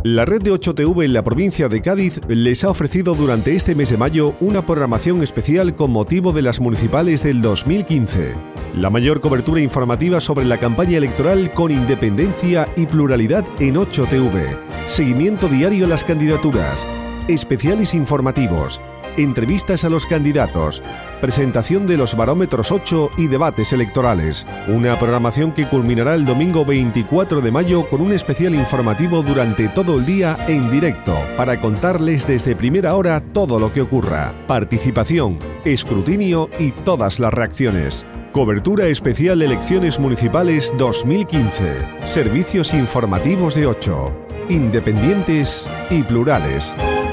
La red de 8TV en la provincia de Cádiz les ha ofrecido durante este mes de mayo una programación especial con motivo de las municipales del 2015. La mayor cobertura informativa sobre la campaña electoral con independencia y pluralidad en 8TV. Seguimiento diario a las candidaturas. Especiales informativos. Entrevistas a los candidatos, presentación de los barómetros 8 y debates electorales. Una programación que culminará el domingo 24 de mayo con un especial informativo durante todo el día en directo para contarles desde primera hora todo lo que ocurra. Participación, escrutinio y todas las reacciones. Cobertura especial Elecciones Municipales 2015. Servicios informativos de 8. Independientes y plurales.